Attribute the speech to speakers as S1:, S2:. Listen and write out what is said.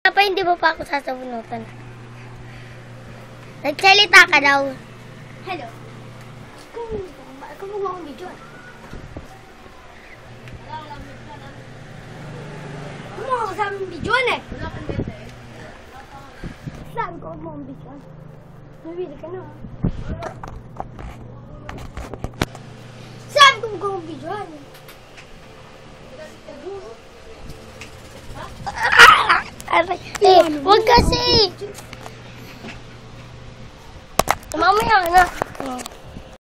S1: pa, hindi mo pa ako sasabunutan. Nagsalita ka daw.
S2: Hello. Kung mo akong video. Kung mo ako sa aming video eh. Sabi ko mo akong video. Nabili ka na. Sabi ko mo akong video eh.
S1: Aray, huwag kasi. Mamaya na.